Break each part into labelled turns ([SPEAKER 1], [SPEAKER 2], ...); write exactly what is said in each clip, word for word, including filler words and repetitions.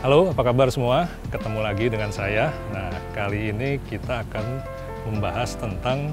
[SPEAKER 1] Halo, apa kabar semua? Ketemu lagi dengan saya. Nah, kali ini kita akan membahas tentang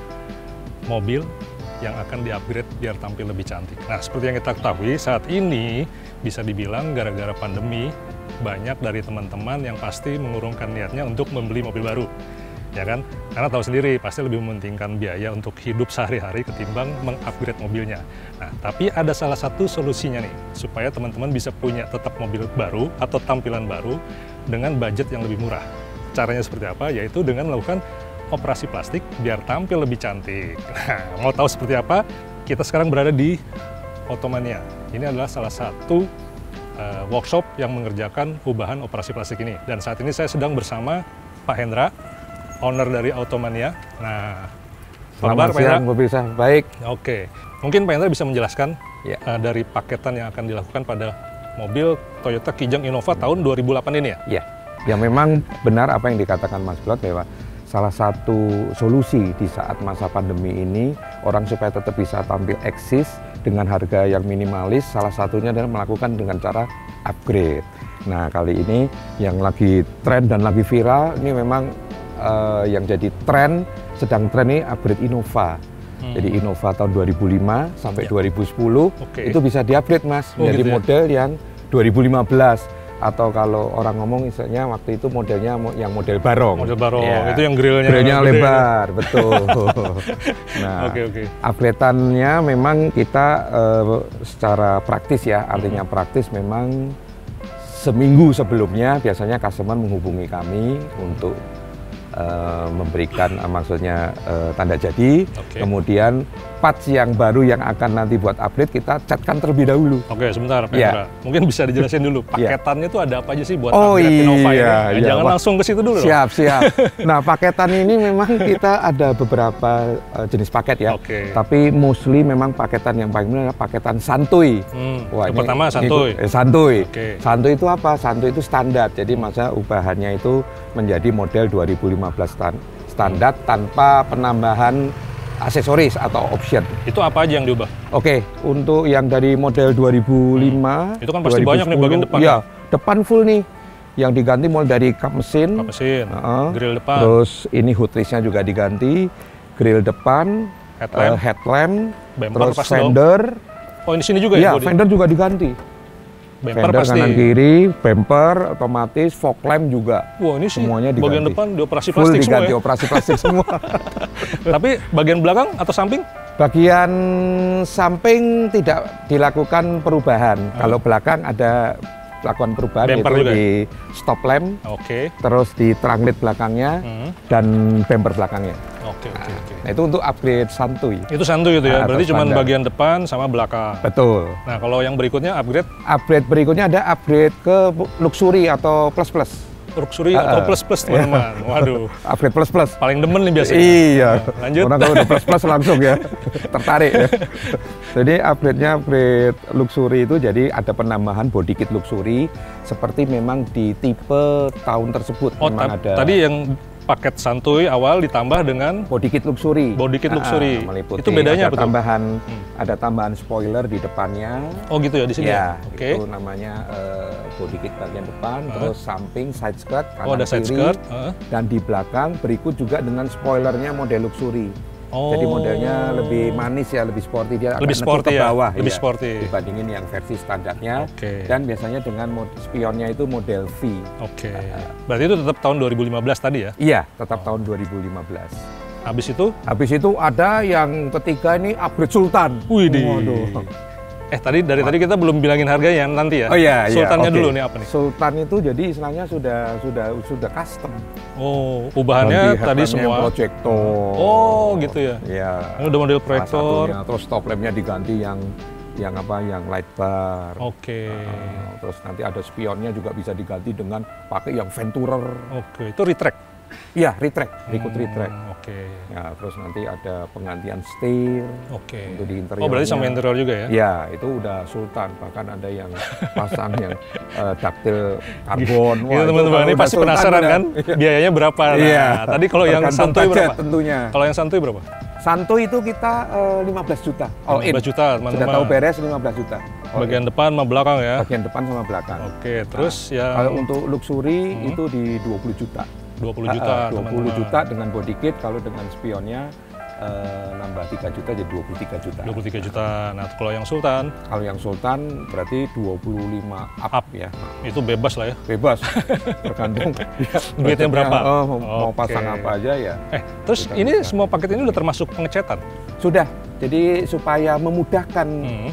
[SPEAKER 1] mobil yang akan di-upgrade biar tampil lebih cantik. Nah, seperti yang kita ketahui, saat ini bisa dibilang gara-gara pandemi, banyak dari teman-teman yang pasti mengurungkan niatnya untuk membeli mobil baru. Ya kan? Karena tahu sendiri, pasti lebih mementingkan biaya untuk hidup sehari-hari ketimbang mengupgrade mobilnya. Nah, tapi ada salah satu solusinya nih, supaya teman-teman bisa punya tetap mobil baru atau tampilan baru dengan budget yang lebih murah. Caranya seperti apa? Yaitu dengan melakukan operasi plastik biar tampil lebih cantik. Nah, mau tahu seperti apa? Kita sekarang berada di Automania. Ini adalah salah satu uh, workshop yang mengerjakan ubahan operasi plastik ini. Dan saat ini saya sedang bersama Pak Hendra, owner dari Automania. Nah,
[SPEAKER 2] selamat siang, Pak Bisa. Baik.
[SPEAKER 1] Oke, mungkin Pak Hendra bisa menjelaskan
[SPEAKER 2] ya.
[SPEAKER 1] uh, dari paketan yang akan dilakukan pada mobil Toyota Kijang Innova tahun dua ribu delapan ini ya?
[SPEAKER 2] Ya, ya memang benar apa yang dikatakan Mas Blot bahwa salah satu solusi di saat masa pandemi ini, orang supaya tetap bisa tampil eksis dengan harga yang minimalis, salah satunya adalah melakukan dengan cara upgrade. Nah, kali ini yang lagi tren dan lagi viral, ini memang uh, yang jadi tren, sedang tren ini upgrade Innova. Hmm. Jadi Innova tahun dua ribu lima sampai ya. dua ribu sepuluh, okay. itu bisa di-upgrade Mas, oh, menjadi gitu ya? Model yang dua ribu lima belas. Atau kalau orang ngomong misalnya waktu itu modelnya yang model barong.
[SPEAKER 1] Model barong,
[SPEAKER 2] ya.
[SPEAKER 1] Itu yang grillnya
[SPEAKER 2] grillnya lebar, ya? Betul. Nah,
[SPEAKER 1] okay, okay.
[SPEAKER 2] upgrade-annya memang kita uh, secara praktis ya, artinya hmm. praktis memang seminggu sebelumnya biasanya customer menghubungi kami untuk uh, memberikan uh, maksudnya uh, tanda jadi, okay. kemudian parts yang baru yang akan nanti buat upgrade kita catkan terlebih dahulu.
[SPEAKER 1] Oke, sebentar Pak
[SPEAKER 2] ya.
[SPEAKER 1] Hendra. Mungkin bisa dijelasin dulu paketannya itu ada apa aja sih buat
[SPEAKER 2] oh,
[SPEAKER 1] upgrade Innova
[SPEAKER 2] iya,
[SPEAKER 1] ini? Ya,
[SPEAKER 2] iya.
[SPEAKER 1] jangan langsung ke situ dulu.
[SPEAKER 2] Siap, siap. Nah, paketan ini memang kita ada beberapa uh, jenis paket ya.
[SPEAKER 1] Okay.
[SPEAKER 2] Tapi mostly memang paketan yang paling benar adalah paketan santuy.
[SPEAKER 1] Hmm.
[SPEAKER 2] Wah,
[SPEAKER 1] yang
[SPEAKER 2] ini,
[SPEAKER 1] pertama santuy.
[SPEAKER 2] Ini, eh, santuy.
[SPEAKER 1] Okay.
[SPEAKER 2] Santuy itu apa? Santuy itu standar. Jadi masa ubahannya itu menjadi model dua ribu lima belas stand, standar hmm. tanpa penambahan aksesoris atau option.
[SPEAKER 1] Itu apa aja yang diubah?
[SPEAKER 2] Oke, untuk yang dari model dua ribu lima,
[SPEAKER 1] hmm. itu kan pasti dua ribu sepuluh, banyak nih bagian depan.
[SPEAKER 2] Ya, depan full nih. Yang diganti mulai dari kap mesin,
[SPEAKER 1] kap mesin, uh, grill depan.
[SPEAKER 2] Terus ini hoodrestnya juga diganti, grill depan, headlamp, uh, headlamp terus fender.
[SPEAKER 1] Dong. Oh, di sini juga
[SPEAKER 2] ya?
[SPEAKER 1] Ya,
[SPEAKER 2] fender juga diganti.
[SPEAKER 1] Bumper
[SPEAKER 2] fender
[SPEAKER 1] pasti.
[SPEAKER 2] Kanan kiri, bumper otomatis, fog lamp juga.
[SPEAKER 1] Wah, ini sih
[SPEAKER 2] semuanya diganti.
[SPEAKER 1] Bagian depan dioperasi
[SPEAKER 2] full
[SPEAKER 1] plastik
[SPEAKER 2] diganti,
[SPEAKER 1] semua ya?
[SPEAKER 2] operasi plastik semua.
[SPEAKER 1] Tapi bagian belakang atau samping?
[SPEAKER 2] Bagian samping tidak dilakukan perubahan. Hmm. Kalau belakang ada lakukan perubahan,
[SPEAKER 1] bumper
[SPEAKER 2] yaitu
[SPEAKER 1] juga.
[SPEAKER 2] Di stop lamp,
[SPEAKER 1] okay.
[SPEAKER 2] terus di trunk lid belakangnya, hmm. dan bumper belakangnya.
[SPEAKER 1] Oke, oke, oke.
[SPEAKER 2] Nah, itu untuk upgrade santuy.
[SPEAKER 1] Itu santuy itu ya,
[SPEAKER 2] nah,
[SPEAKER 1] berarti cuma bagian depan sama belakang.
[SPEAKER 2] Betul.
[SPEAKER 1] Nah, kalau yang berikutnya upgrade?
[SPEAKER 2] Upgrade berikutnya ada upgrade ke luxury atau plus-plus.
[SPEAKER 1] Luxury uh, atau plus-plus, teman-teman. Waduh.
[SPEAKER 2] Upgrade plus-plus.
[SPEAKER 1] Paling demen nih biasanya.
[SPEAKER 2] Iya.
[SPEAKER 1] Nah, lanjut.
[SPEAKER 2] Orang kalau udah plus-plus langsung ya, tertarik ya. Jadi upgrade-nya upgrade luxury itu jadi ada penambahan body kit luxury seperti memang di tipe tahun tersebut.
[SPEAKER 1] Oh,
[SPEAKER 2] memang ada.
[SPEAKER 1] Tadi yang paket santuy awal ditambah dengan
[SPEAKER 2] body kit luxury.
[SPEAKER 1] Body kit luxury.
[SPEAKER 2] Nah, meliputi
[SPEAKER 1] itu bedanya
[SPEAKER 2] ada
[SPEAKER 1] apa
[SPEAKER 2] tambahan,
[SPEAKER 1] hmm.
[SPEAKER 2] ada tambahan spoiler di depannya.
[SPEAKER 1] Oh gitu ya di sini.
[SPEAKER 2] Ya,
[SPEAKER 1] Oke. Okay.
[SPEAKER 2] Itu namanya uh, body kit bagian depan, uh. terus samping side skirt kanan
[SPEAKER 1] oh, ada side
[SPEAKER 2] kiri,
[SPEAKER 1] skirt. Uh.
[SPEAKER 2] dan di belakang berikut juga dengan spoilernya model luxury.
[SPEAKER 1] Oh.
[SPEAKER 2] Jadi modelnya lebih manis ya, lebih sporty, dia
[SPEAKER 1] lebih
[SPEAKER 2] agak
[SPEAKER 1] sporty
[SPEAKER 2] ke bawah
[SPEAKER 1] ya? Lebih
[SPEAKER 2] ya,
[SPEAKER 1] sporty
[SPEAKER 2] dibandingin yang versi standarnya.
[SPEAKER 1] Okay.
[SPEAKER 2] Dan biasanya dengan spionnya itu model V.
[SPEAKER 1] Oke. Okay. Uh, Berarti itu tetap tahun dua ribu lima belas tadi ya?
[SPEAKER 2] Iya, tetap
[SPEAKER 1] oh.
[SPEAKER 2] tahun dua ribu lima belas.
[SPEAKER 1] Habis itu?
[SPEAKER 2] Habis itu ada yang ketiga ini upgrade Sultan.
[SPEAKER 1] Wih, waduh. Eh tadi dari oh. tadi kita belum bilangin harganya nanti ya.
[SPEAKER 2] Oh iya,
[SPEAKER 1] Sultannya
[SPEAKER 2] iya. Okay.
[SPEAKER 1] dulu nih apa nih?
[SPEAKER 2] Sultan itu jadi istilahnya sudah sudah sudah custom.
[SPEAKER 1] Oh, ubahannya tadi semua
[SPEAKER 2] projector.
[SPEAKER 1] Oh, gitu ya.
[SPEAKER 2] Iya.
[SPEAKER 1] Ini udah model proyektor.
[SPEAKER 2] Terus stop lampnya diganti yang yang apa yang light bar.
[SPEAKER 1] Oke. Okay.
[SPEAKER 2] Uh, terus nanti ada spionnya juga bisa diganti dengan pakai yang Venturer.
[SPEAKER 1] Oke, okay. Itu retract.
[SPEAKER 2] Iya, retract, ikut
[SPEAKER 1] hmm,
[SPEAKER 2] retract.
[SPEAKER 1] Oke. Okay.
[SPEAKER 2] Ya, terus nanti ada penggantian setir.
[SPEAKER 1] Oke. Okay.
[SPEAKER 2] Untuk di interior.
[SPEAKER 1] Oh, berarti sama interior juga ya?
[SPEAKER 2] Iya, itu udah Sultan. Bahkan ada yang pasang yang uh, ductil karbon.
[SPEAKER 1] Wah, itu teman-teman ini pasti Sultan penasaran udah. Kan? Biayanya berapa? Nah,
[SPEAKER 2] iya.
[SPEAKER 1] Tadi kalau yang santuy berapa?
[SPEAKER 2] Tentunya.
[SPEAKER 1] Kalau yang santuy berapa?
[SPEAKER 2] Santuy itu kita uh, lima belas juta.
[SPEAKER 1] Oh, lima belas juta, teman-teman.
[SPEAKER 2] Sudah tahu beres lima belas juta. Oh,
[SPEAKER 1] bagian depan sama belakang ya?
[SPEAKER 2] Bagian depan sama belakang.
[SPEAKER 1] Oke, terus
[SPEAKER 2] nah,
[SPEAKER 1] yang...
[SPEAKER 2] Kalau untuk luxury
[SPEAKER 1] hmm.
[SPEAKER 2] itu di dua puluh juta.
[SPEAKER 1] dua puluh juta,
[SPEAKER 2] uh, dua puluh
[SPEAKER 1] teman-teman.
[SPEAKER 2] juta dengan body kit, kalau dengan spionnya uh, nambah tiga juta jadi dua puluh tiga juta.
[SPEAKER 1] dua puluh tiga juta. Nah, kalau yang Sultan?
[SPEAKER 2] Kalau yang Sultan berarti dua puluh lima up, up ya.
[SPEAKER 1] Itu bebas lah ya?
[SPEAKER 2] Bebas, tergantung
[SPEAKER 1] duitnya berapa.
[SPEAKER 2] Oh, mau
[SPEAKER 1] Oke.
[SPEAKER 2] pasang apa aja ya.
[SPEAKER 1] Eh, terus ini bisa. Semua paket ini udah termasuk pengecetan?
[SPEAKER 2] Sudah, jadi supaya memudahkan
[SPEAKER 1] hmm.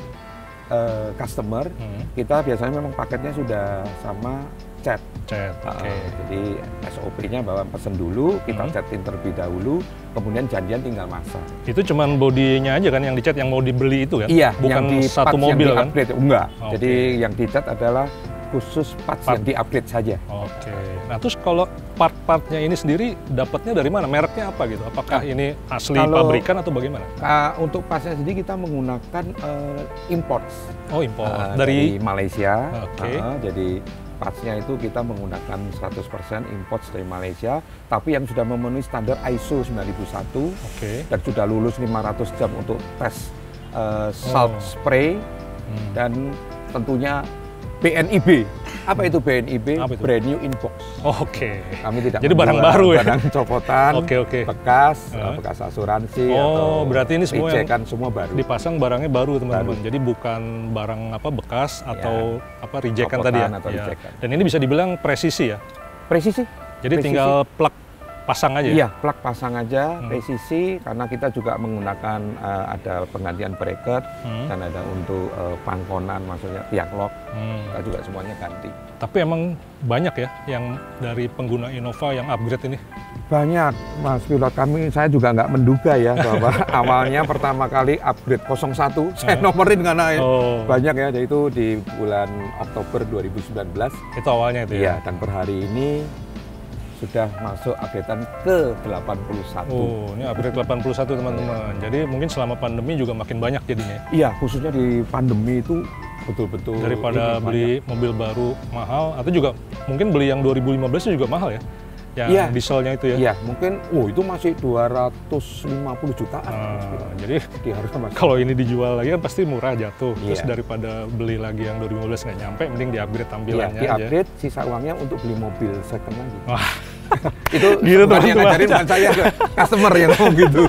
[SPEAKER 2] uh, customer, hmm. kita biasanya memang paketnya sudah sama chat.
[SPEAKER 1] Chat, oke. Okay.
[SPEAKER 2] Uh, jadi S O P-nya bahwa pesen dulu, kita hmm. chatin terlebih dahulu, kemudian janjian tinggal masak.
[SPEAKER 1] Itu cuman bodinya aja kan yang dicat, yang mau dibeli itu kan?
[SPEAKER 2] Iya,
[SPEAKER 1] bukan
[SPEAKER 2] yang di
[SPEAKER 1] satu mobil kan?
[SPEAKER 2] Enggak.
[SPEAKER 1] Okay.
[SPEAKER 2] Jadi yang dicat adalah khusus parts part yang di-upgrade saja.
[SPEAKER 1] Oke. Okay. Nah, terus kalau part-partnya ini sendiri dapatnya dari mana? Mereknya apa gitu? Apakah nah, ini asli kalau, pabrikan atau bagaimana?
[SPEAKER 2] Uh, untuk partsnya sendiri kita menggunakan uh, import.
[SPEAKER 1] Oh, import.
[SPEAKER 2] Uh,
[SPEAKER 1] dari?
[SPEAKER 2] dari Malaysia.
[SPEAKER 1] Oke. Okay.
[SPEAKER 2] Uh, jadi partsnya itu kita menggunakan seratus persen import dari Malaysia, tapi yang sudah memenuhi standar I S O sembilan ribu satu. Oke. Okay. Dan sudah lulus lima ratus jam untuk tes uh, salt oh. spray hmm. dan tentunya B N I B. Apa itu B N I B?
[SPEAKER 1] Apa itu?
[SPEAKER 2] Brand new in box.
[SPEAKER 1] Oh, Oke. Okay.
[SPEAKER 2] Kami tidak
[SPEAKER 1] jadi barang baru ya?
[SPEAKER 2] Barang copotan,
[SPEAKER 1] okay, okay.
[SPEAKER 2] bekas,
[SPEAKER 1] uh.
[SPEAKER 2] bekas asuransi.
[SPEAKER 1] Oh,
[SPEAKER 2] atau
[SPEAKER 1] berarti ini semua yang
[SPEAKER 2] semua baru.
[SPEAKER 1] Dipasang barangnya baru teman-teman. Jadi bukan barang apa bekas atau ya. apa rejekan tadi ya?
[SPEAKER 2] Atau
[SPEAKER 1] ya.
[SPEAKER 2] rejekan.
[SPEAKER 1] Dan ini bisa dibilang presisi ya?
[SPEAKER 2] Presisi.
[SPEAKER 1] Jadi presisi. Tinggal plug pasang aja?
[SPEAKER 2] Iya, plug pasang aja, hmm. presisi, karena kita juga menggunakan uh, ada penggantian bracket hmm. dan ada untuk uh, pangkonan, maksudnya tiang lock, hmm. kita juga semuanya ganti.
[SPEAKER 1] Tapi emang banyak ya yang dari pengguna Innova yang upgrade ini?
[SPEAKER 2] Banyak, Mas Pilot. Kami, saya juga nggak menduga ya bahwa awalnya pertama kali upgrade nol satu, saya nomorin karena oh. banyak ya, yaitu di bulan Oktober dua ribu sembilan belas.
[SPEAKER 1] Itu awalnya itu ya?
[SPEAKER 2] Iya, dan per hari ini sudah masuk upgradean ke delapan puluh satu.
[SPEAKER 1] Oh, ini upgrade delapan puluh satu teman-teman. Jadi mungkin selama pandemi juga makin banyak jadinya?
[SPEAKER 2] Iya, khususnya di pandemi itu betul-betul.
[SPEAKER 1] Daripada beli banyak. mobil baru mahal, atau juga mungkin beli yang dua ribu lima belas juga mahal ya? Yang
[SPEAKER 2] iya.
[SPEAKER 1] dieselnya itu ya?
[SPEAKER 2] Iya, mungkin, oh itu masih dua ratus lima puluh jutaan.
[SPEAKER 1] Nah, jadi
[SPEAKER 2] masih...
[SPEAKER 1] kalau ini dijual lagi kan pasti murah jatuh.
[SPEAKER 2] Iya.
[SPEAKER 1] Terus daripada beli lagi yang dua ribu lima belas nggak nyampe, mending di-upgrade tampilannya
[SPEAKER 2] iya,
[SPEAKER 1] aja.
[SPEAKER 2] di-upgrade, sisa uangnya untuk beli mobil second lagi.
[SPEAKER 1] Wah.
[SPEAKER 2] Itu
[SPEAKER 1] gitu
[SPEAKER 2] bukan yang ngajarin, bukan saya, customer yang ngomong gitu.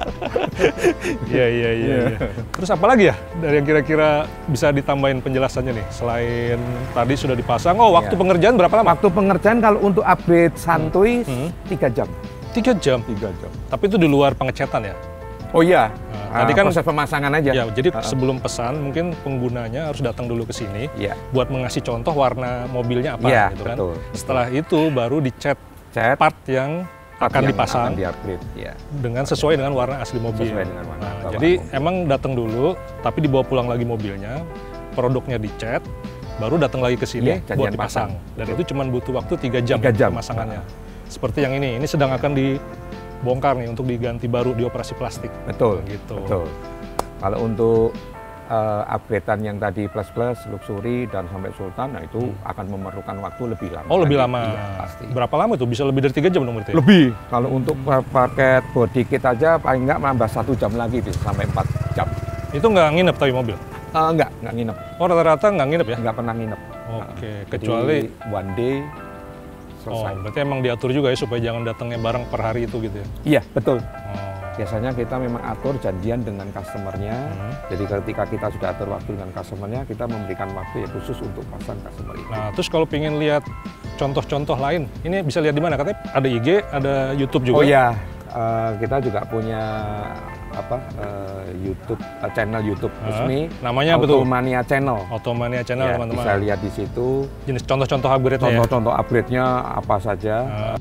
[SPEAKER 1] Iya, iya, iya. Terus apa lagi ya dari yang kira-kira bisa ditambahin penjelasannya nih? Selain tadi sudah dipasang, oh waktu ya. pengerjaan berapa lama?
[SPEAKER 2] Waktu pengerjaan kalau untuk upgrade santuy
[SPEAKER 1] hmm.
[SPEAKER 2] tiga jam.
[SPEAKER 1] tiga jam?
[SPEAKER 2] tiga jam.
[SPEAKER 1] Tapi itu di luar pengecetan ya?
[SPEAKER 2] Oh iya.
[SPEAKER 1] Nah, tadi kan
[SPEAKER 2] proses pemasangan aja.
[SPEAKER 1] Ya, jadi uh -uh. sebelum pesan mungkin penggunanya harus datang dulu ke sini
[SPEAKER 2] ya.
[SPEAKER 1] buat mengasih contoh warna mobilnya apa
[SPEAKER 2] ya,
[SPEAKER 1] gitu kan.
[SPEAKER 2] Betul.
[SPEAKER 1] Setelah itu baru dicat
[SPEAKER 2] Cet,
[SPEAKER 1] part yang
[SPEAKER 2] part
[SPEAKER 1] akan
[SPEAKER 2] yang
[SPEAKER 1] dipasang
[SPEAKER 2] akan di-upgrade, ya.
[SPEAKER 1] dengan sesuai dengan warna asli mobil.
[SPEAKER 2] Sesuai dengan warna
[SPEAKER 1] nah, jadi mobil. Emang datang dulu, tapi dibawa pulang lagi mobilnya, produknya dicat, baru datang lagi ke sini ya, buat dipasang. Pasang. Dan betul. Itu cuma butuh waktu tiga jam, jam pemasangannya. Nah. Seperti yang ini, ini sedang akan dibongkar nih untuk diganti baru di operasi plastik.
[SPEAKER 2] Betul.
[SPEAKER 1] Gitu.
[SPEAKER 2] Betul. Kalau untuk Uh, upgradean yang tadi plus plus, luxury dan sampai Sultan, nah itu hmm. akan memerlukan waktu lebih lama.
[SPEAKER 1] Oh lebih lama.
[SPEAKER 2] Iya, pasti.
[SPEAKER 1] Berapa lama itu? Bisa lebih dari tiga jam dong berarti?
[SPEAKER 2] Lebih. Kalau hmm. untuk paket body kit aja paling nggak menambah satu jam lagi bisa sampai empat jam.
[SPEAKER 1] Itu nggak nginep tapi mobil?
[SPEAKER 2] Uh, nggak, nggak nginep.
[SPEAKER 1] Oh rata-rata nggak nginep ya?
[SPEAKER 2] Nggak pernah nginep.
[SPEAKER 1] Oke, okay.
[SPEAKER 2] Nah,
[SPEAKER 1] kecuali
[SPEAKER 2] one day selesai.
[SPEAKER 1] Oh, berarti emang diatur juga ya supaya jangan datangnya barang per hari itu gitu ya?
[SPEAKER 2] Iya betul.
[SPEAKER 1] Oh.
[SPEAKER 2] Biasanya kita memang atur janjian dengan customernya, hmm. jadi ketika kita sudah atur waktu dengan customernya, kita memberikan waktu yang khusus untuk pasang customer itu.
[SPEAKER 1] Nah, terus kalau ingin lihat contoh-contoh lain, ini bisa lihat di mana? Katanya ada I G, ada YouTube juga?
[SPEAKER 2] Oh iya, uh, kita juga punya apa uh, YouTube uh, channel YouTube resmi.
[SPEAKER 1] Uh, namanya apa tuh?
[SPEAKER 2] Automania Channel.
[SPEAKER 1] Automania Channel
[SPEAKER 2] ya,
[SPEAKER 1] teman-teman.
[SPEAKER 2] Bisa lihat di situ.
[SPEAKER 1] Jenis contoh-contoh upgrade-nya.
[SPEAKER 2] Contoh-contoh ya? upgrade-nya apa saja. Uh.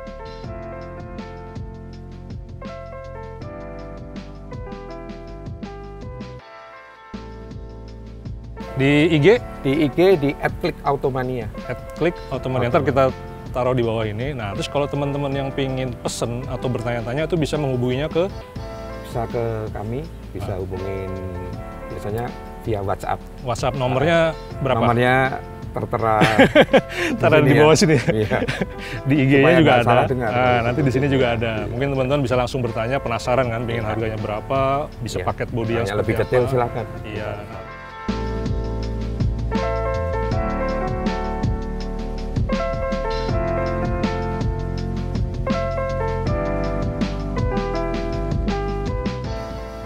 [SPEAKER 1] Di I G?
[SPEAKER 2] Di I G di at click automania.
[SPEAKER 1] at click automania. Ntar kita taruh di bawah ini. Nah, terus kalau teman-teman yang pingin pesen atau bertanya-tanya itu bisa menghubunginya ke?
[SPEAKER 2] Bisa ke kami, bisa ah. hubungin biasanya via WhatsApp.
[SPEAKER 1] WhatsApp nomornya nah, berapa?
[SPEAKER 2] Nomornya tertera
[SPEAKER 1] taruh di bawah ya. Sini.
[SPEAKER 2] Iya.
[SPEAKER 1] Di I G-nya juga ada.
[SPEAKER 2] Dengar,
[SPEAKER 1] nah, nanti di sini juga ada. Mungkin teman-teman bisa langsung bertanya, penasaran kan, pingin harganya berapa, bisa
[SPEAKER 2] iya.
[SPEAKER 1] paket body yang
[SPEAKER 2] lebih detail silakan.
[SPEAKER 1] Iya.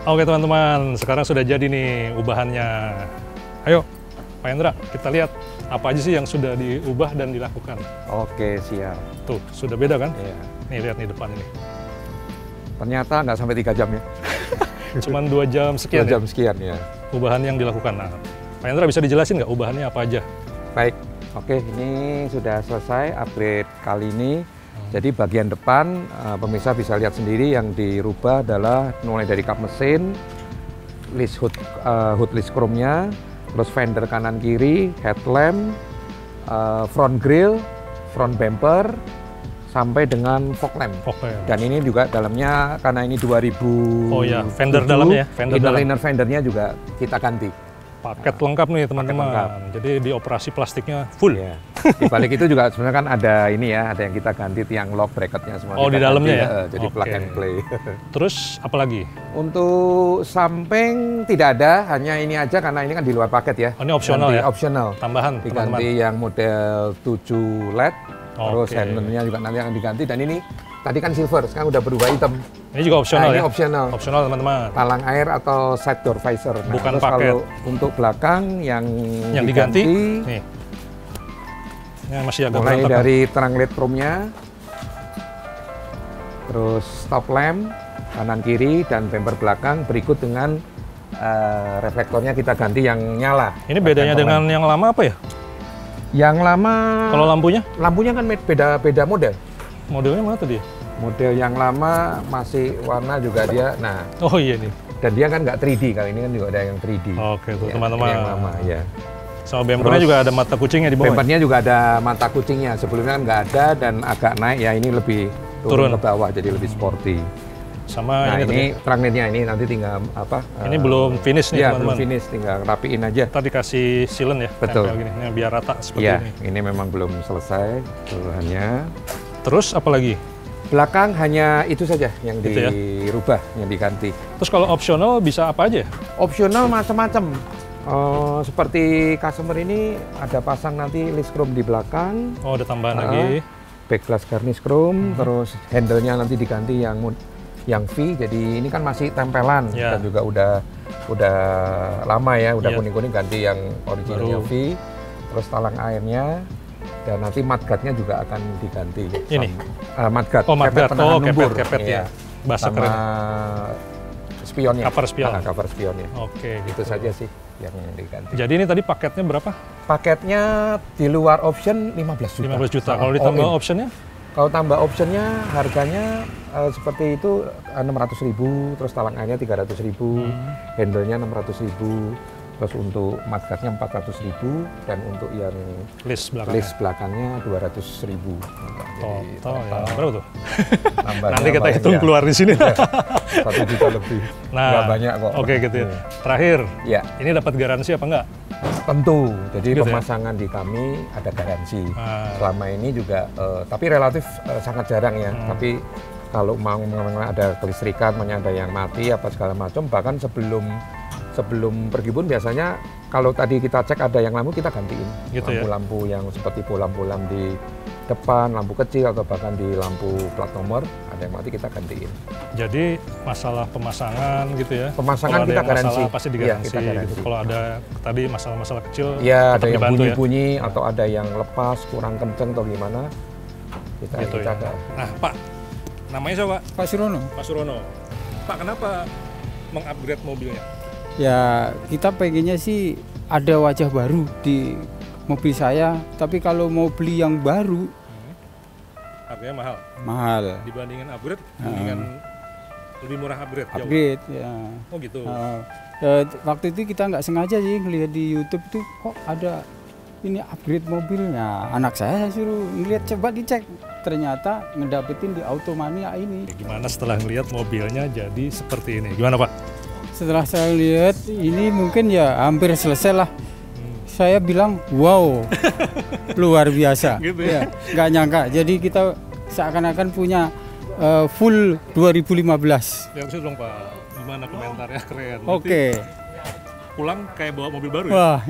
[SPEAKER 1] Oke teman-teman, sekarang sudah jadi nih ubahannya. Ayo Pak Hendra, kita lihat apa aja sih yang sudah diubah dan dilakukan.
[SPEAKER 2] Oke, siap.
[SPEAKER 1] Tuh, sudah beda kan?
[SPEAKER 2] Iya.
[SPEAKER 1] Nih, lihat nih depan ini.
[SPEAKER 2] Ternyata nggak sampai tiga jam ya.
[SPEAKER 1] Cuman dua jam sekian
[SPEAKER 2] Dua jam
[SPEAKER 1] ya?
[SPEAKER 2] sekian ya.
[SPEAKER 1] Ubahan yang dilakukan. Nah, Pak Hendra bisa dijelasin nggak ubahannya apa aja?
[SPEAKER 2] Baik, oke ini sudah selesai upgrade kali ini. Hmm. Jadi bagian depan, uh, pemirsa bisa lihat sendiri yang dirubah adalah mulai dari kap mesin, list hood, uh, hood list chrome-nya, terus fender kanan kiri, headlamp, uh, front grille, front bumper, sampai dengan fog lamp.
[SPEAKER 1] Fog lamp.
[SPEAKER 2] Dan ini juga dalamnya karena ini dua ribu
[SPEAKER 1] Oh ya, fender dalamnya ya, fender
[SPEAKER 2] inner
[SPEAKER 1] dalam.
[SPEAKER 2] liner fendernya juga kita ganti.
[SPEAKER 1] Paket lengkap nih teman-teman. Jadi di operasi plastiknya full.
[SPEAKER 2] Ya. Di balik itu juga sebenarnya kan ada ini ya, ada yang kita ganti tiang lock bracketnya semua.
[SPEAKER 1] Oh, di dalamnya
[SPEAKER 2] ganti,
[SPEAKER 1] ya?
[SPEAKER 2] Uh, jadi
[SPEAKER 1] Oke.
[SPEAKER 2] plug and play.
[SPEAKER 1] Terus apa lagi?
[SPEAKER 2] Untuk samping tidak ada, hanya ini aja karena ini kan di luar paket ya.
[SPEAKER 1] Oh, ini opsional
[SPEAKER 2] Ganti
[SPEAKER 1] ya?
[SPEAKER 2] Opsional.
[SPEAKER 1] Tambahan
[SPEAKER 2] Diganti
[SPEAKER 1] teman-teman.
[SPEAKER 2] yang model tujuh L E D, terus
[SPEAKER 1] Oke.
[SPEAKER 2] handle-nya juga nanti akan diganti. Dan ini tadi kan silver, sekarang udah berubah hitam.
[SPEAKER 1] Ini juga opsional
[SPEAKER 2] Nah, ini
[SPEAKER 1] ya?
[SPEAKER 2] opsional.
[SPEAKER 1] Opsional teman-teman.
[SPEAKER 2] Talang air atau side door visor. Nah,
[SPEAKER 1] Bukan
[SPEAKER 2] terus
[SPEAKER 1] paket.
[SPEAKER 2] Kalau untuk belakang yang,
[SPEAKER 1] Yang diganti, nih. Ini masih agak
[SPEAKER 2] mulai
[SPEAKER 1] berantakan.
[SPEAKER 2] dari terang L E D chrome-nya, terus stop lamp kanan kiri dan bumper belakang berikut dengan uh, reflektornya kita ganti yang nyala.
[SPEAKER 1] Ini bedanya dengan yang lama apa ya?
[SPEAKER 2] Yang lama,
[SPEAKER 1] Kalau lampunya?
[SPEAKER 2] lampunya kan beda beda model.
[SPEAKER 1] Modelnya mana tuh dia?
[SPEAKER 2] Model yang lama masih warna juga dia. Nah,
[SPEAKER 1] Oh iya nih.
[SPEAKER 2] dan dia kan nggak tiga D, kali ini kan juga ada yang tiga D.
[SPEAKER 1] Oke tuh
[SPEAKER 2] Ya,
[SPEAKER 1] teman-teman.
[SPEAKER 2] Yang lama ya.
[SPEAKER 1] Sama bempernya
[SPEAKER 2] Terus,
[SPEAKER 1] juga ada mata kucingnya di bawah.
[SPEAKER 2] Bempernya juga ada mata kucingnya. Sebelumnya kan nggak ada dan agak naik ya, ini lebih turun,
[SPEAKER 1] Turun.
[SPEAKER 2] ke bawah jadi lebih sporty.
[SPEAKER 1] Sama
[SPEAKER 2] Nah
[SPEAKER 1] ini,
[SPEAKER 2] ini
[SPEAKER 1] tadi.
[SPEAKER 2] trungnetnya ini nanti tinggal apa?
[SPEAKER 1] Ini
[SPEAKER 2] eh,
[SPEAKER 1] belum finish nih
[SPEAKER 2] ya, belum
[SPEAKER 1] teman-teman.
[SPEAKER 2] finish, tinggal rapiin aja.
[SPEAKER 1] Kita dikasih sealant ya.
[SPEAKER 2] Betul.
[SPEAKER 1] tempel gini. Ini biar rata seperti
[SPEAKER 2] Ya,
[SPEAKER 1] ini.
[SPEAKER 2] ini memang belum selesai keseluruhannya.
[SPEAKER 1] Terus apa lagi?
[SPEAKER 2] Belakang hanya itu saja yang
[SPEAKER 1] Gitu ya?
[SPEAKER 2] dirubah, yang diganti.
[SPEAKER 1] Terus kalau opsional bisa apa aja?
[SPEAKER 2] Opsional macam-macam. Eh, seperti customer ini ada pasang nanti list chrome di belakang,
[SPEAKER 1] Oh ada tambahan
[SPEAKER 2] Ah,
[SPEAKER 1] lagi.
[SPEAKER 2] back glass garnish chrome,
[SPEAKER 1] Hmm.
[SPEAKER 2] terus handle-nya nanti diganti yang mod- yang V. Jadi ini kan masih tempelan
[SPEAKER 1] Ya.
[SPEAKER 2] dan juga udah udah lama ya, udah
[SPEAKER 1] Ya.
[SPEAKER 2] kuning-kuning ganti yang originalnya
[SPEAKER 1] Baru.
[SPEAKER 2] V. Terus talang airnya dan nanti mudguard-nya juga akan diganti.
[SPEAKER 1] Ini?
[SPEAKER 2] Sam- uh, mudguard.
[SPEAKER 1] Oh mudguard,
[SPEAKER 2] penahan
[SPEAKER 1] oh
[SPEAKER 2] lumpur.
[SPEAKER 1] kepet-kepet ya.
[SPEAKER 2] Iya.
[SPEAKER 1] Bahasa
[SPEAKER 2] Sama
[SPEAKER 1] keren.
[SPEAKER 2] spionnya.
[SPEAKER 1] Cover spion.
[SPEAKER 2] Ah, cover spionnya.
[SPEAKER 1] Oke.
[SPEAKER 2] Itu saja sih yang diganti.
[SPEAKER 1] Jadi ini tadi paketnya berapa?
[SPEAKER 2] Paketnya di luar option lima belas juta.
[SPEAKER 1] lima belas juta.
[SPEAKER 2] Ah,
[SPEAKER 1] Kalau
[SPEAKER 2] all
[SPEAKER 1] ditambah
[SPEAKER 2] in.
[SPEAKER 1] optionnya?
[SPEAKER 2] Kalau tambah optionnya harganya eh, seperti itu enam ratus ribu, terus talang airnya tiga ratus ribu,
[SPEAKER 1] Hmm.
[SPEAKER 2] handle-nya enam ratus ribu, terus untuk mudguard-nya empat ratus ribu, dan untuk yang
[SPEAKER 1] List belakangnya.
[SPEAKER 2] list belakangnya dua ratus ribu. Jadi
[SPEAKER 1] Total ya. Berapa tuh?
[SPEAKER 2] tambahnya
[SPEAKER 1] Nanti kita
[SPEAKER 2] paling
[SPEAKER 1] hitung
[SPEAKER 2] ya
[SPEAKER 1] keluar di sini.
[SPEAKER 2] satu juta lebih.
[SPEAKER 1] Nah,
[SPEAKER 2] Nggak banyak kok.
[SPEAKER 1] Oke gitu ya.
[SPEAKER 2] Hmm.
[SPEAKER 1] Terakhir,
[SPEAKER 2] Ya,
[SPEAKER 1] ini dapat garansi apa enggak?
[SPEAKER 2] tentu. Jadi
[SPEAKER 1] Gitu ya?
[SPEAKER 2] pemasangan di kami ada garansi.
[SPEAKER 1] Nah,
[SPEAKER 2] Selama ini juga, eh, tapi relatif eh, sangat jarang ya.
[SPEAKER 1] Hmm.
[SPEAKER 2] Tapi kalau mau memang ada kelistrikan, makanya ada yang mati apa segala macam, bahkan sebelum sebelum pergi pun biasanya kalau tadi kita cek ada yang lampu kita gantiin.
[SPEAKER 1] Gitu ya?
[SPEAKER 2] Lampu-lampu yang seperti lampu-lampu di depan, lampu kecil atau bahkan di lampu plat nomor ada yang mati kita gantiin.
[SPEAKER 1] jadi masalah pemasangan gitu ya.
[SPEAKER 2] Pemasangan
[SPEAKER 1] Kalau ada
[SPEAKER 2] kita
[SPEAKER 1] yang
[SPEAKER 2] garansi.
[SPEAKER 1] masalah pasti
[SPEAKER 2] Iya,
[SPEAKER 1] digaransi.
[SPEAKER 2] kita garansi.
[SPEAKER 1] gitu. Kalau ada tadi masalah-masalah kecil,
[SPEAKER 2] Ya,
[SPEAKER 1] tetap
[SPEAKER 2] ada yang
[SPEAKER 1] dibantu ya.
[SPEAKER 2] bunyi-bunyi atau ada yang lepas, kurang kenceng atau gimana, kita
[SPEAKER 1] Gitu
[SPEAKER 2] kita
[SPEAKER 1] ya.
[SPEAKER 2] ada.
[SPEAKER 1] Nah Pak, namanya siapa?
[SPEAKER 3] Pak Surono.
[SPEAKER 1] Pak Surono. Pak kenapa mengupgrade mobilnya?
[SPEAKER 3] Ya kita pengennya sih ada wajah baru di mobil saya, tapi kalau mau beli yang baru
[SPEAKER 1] Harganya mahal.
[SPEAKER 3] mahal.
[SPEAKER 1] Dibandingin upgrade,
[SPEAKER 2] Ah.
[SPEAKER 1] mendingan lebih murah upgrade. jauh.
[SPEAKER 3] Upgrade ya.
[SPEAKER 1] Oh gitu.
[SPEAKER 3] Uh, ya, waktu itu kita nggak sengaja sih ngelihat di YouTube tuh kok ada ini upgrade mobilnya. Anak saya suruh ngelihat, coba dicek. Ternyata ngedapetin di Automania ini.
[SPEAKER 1] Gimana setelah ngelihat mobilnya jadi seperti ini? Gimana Pak?
[SPEAKER 3] Setelah saya lihat ini mungkin ya hampir selesai lah.
[SPEAKER 1] Hmm.
[SPEAKER 3] Saya bilang wow, luar biasa.
[SPEAKER 1] Gitu ya?
[SPEAKER 3] Nggak nyangka. Jadi kita seakan-akan punya uh, full dua ribu lima belas.
[SPEAKER 1] Yang dong Pak, gimana komentarnya? Keren. Berarti
[SPEAKER 3] Oke.
[SPEAKER 1] Pulang kayak bawa mobil baru ya?
[SPEAKER 3] Wah,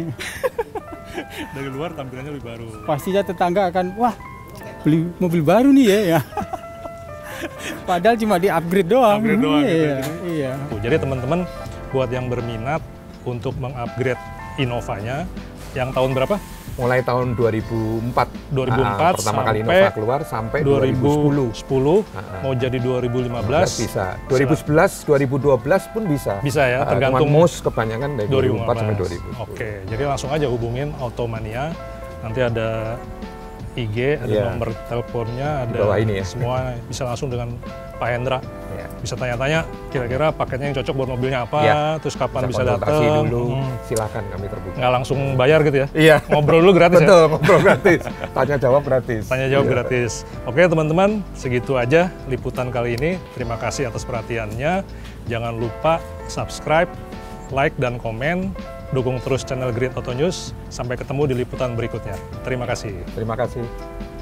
[SPEAKER 1] Dari luar tampilannya lebih baru.
[SPEAKER 3] pastinya tetangga akan wah beli mobil baru nih ya. ya. Padahal cuma di upgrade doang.
[SPEAKER 1] Upgrade doang gitu
[SPEAKER 3] Iya,
[SPEAKER 1] ya.
[SPEAKER 3] iya.
[SPEAKER 1] Tuh, jadi teman-teman buat yang berminat untuk mengupgrade Innovanya yang tahun berapa?
[SPEAKER 2] Mulai tahun dua ribu empat.
[SPEAKER 1] dua ribu empat
[SPEAKER 2] Ah, pertama kali
[SPEAKER 1] sampai
[SPEAKER 2] Innova keluar sampai
[SPEAKER 1] dua ribu sepuluh
[SPEAKER 2] Ah, ah.
[SPEAKER 1] mau jadi dua ribu lima belas
[SPEAKER 2] bisa. dua ribu sebelas, dua ribu dua belas pun bisa.
[SPEAKER 1] Bisa ya,
[SPEAKER 2] Ah,
[SPEAKER 1] tergantung
[SPEAKER 2] cuman most kebanyakan dari dua ribu empat sampai dua ribu sepuluh.
[SPEAKER 1] Oke, jadi langsung aja hubungin Automania. Nanti ada I G, ada
[SPEAKER 2] Iya.
[SPEAKER 1] nomor teleponnya,
[SPEAKER 2] Di
[SPEAKER 1] ada
[SPEAKER 2] bawah ini ya.
[SPEAKER 1] semua, bisa langsung dengan Pak Hendra.
[SPEAKER 2] Ya.
[SPEAKER 1] Bisa tanya-tanya kira-kira paketnya yang cocok buat mobilnya apa,
[SPEAKER 2] Iya.
[SPEAKER 1] terus kapan bisa,
[SPEAKER 2] konsultasi
[SPEAKER 1] datang.
[SPEAKER 2] dulu.
[SPEAKER 1] Hmm.
[SPEAKER 2] Silakan kami terbuka.
[SPEAKER 1] Nggak langsung bayar gitu ya?
[SPEAKER 2] Iya.
[SPEAKER 1] Ngobrol dulu gratis ya?
[SPEAKER 2] Betul, ngobrol gratis. Tanya jawab gratis.
[SPEAKER 1] Tanya jawab
[SPEAKER 2] Iya.
[SPEAKER 1] gratis. Oke teman-teman, segitu aja liputan kali ini. Terima kasih atas perhatiannya. Jangan lupa subscribe, like, dan komen. Dukung terus channel Grid Auto News. Sampai ketemu di liputan berikutnya. Terima kasih.
[SPEAKER 2] Terima kasih.